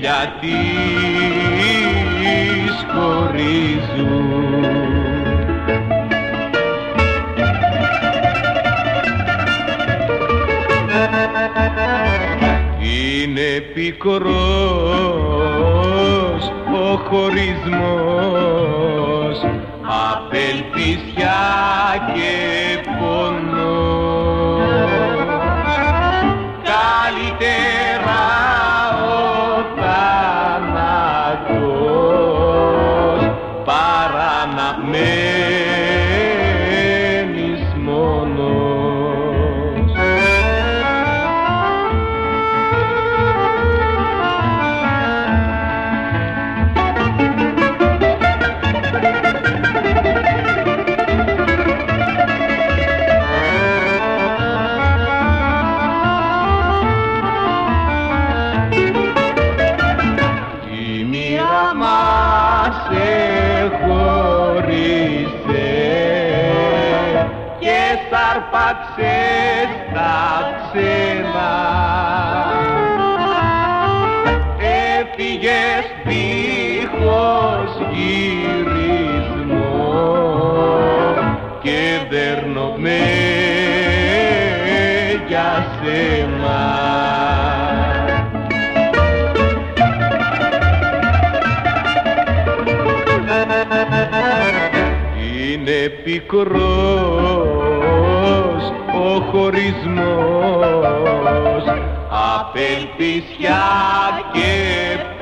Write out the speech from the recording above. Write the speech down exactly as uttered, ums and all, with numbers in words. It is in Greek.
φιλιά της χωρίζουν. Είναι πικρός ο χωρισμός, απελπισιά και πονός. Καλύτερα ο θάνατος παρά να μένεις μόνος. Σε χωρίσε και σαρπάξε στα ξένα, έφυγες δίχως γυρισμό και δέρνομαι για σένα. Είναι πικρός ο χωρισμός, απελπισιά και